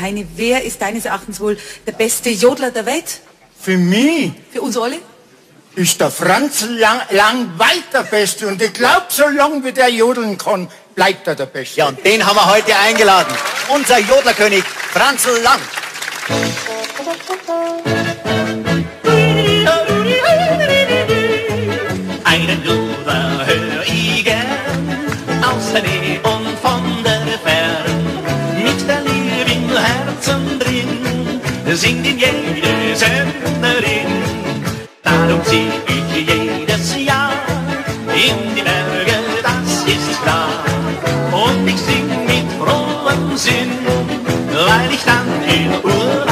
Heini, wer ist deines Erachtens wohl der beste Jodler der Welt? Für mich Für uns alle? ist der Franz lang weit der Beste. Und ich glaube, solange wie der jodeln kann, bleibt er der Beste. Ja, und den haben wir heute eingeladen. Unser Jodlerkönig, Franzl Lang. Einen Jodler hör ich gern, aus der Nähe und von der Fern. Mit der Liebe im Herzen drin, singt ihn jede Sängerin. Darum zieh ich jedes Jahr in die Berge, das ist klar. Und ich sing mit frohem Sinn, weil ich dann in Urlaub